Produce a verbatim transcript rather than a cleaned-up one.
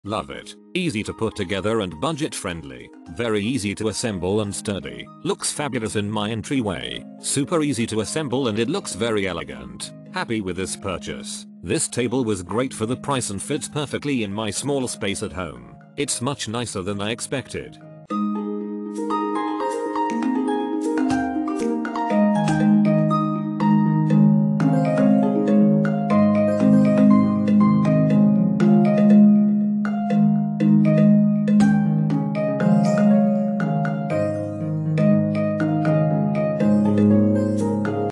Love it. Easy to put together and budget friendly. Very easy to assemble and sturdy. Looks fabulous in my entryway. Super easy to assemble and it looks very elegant. Happy with this purchase. This table was great for the price and fits perfectly in my small space at home. It's much nicer than I expected.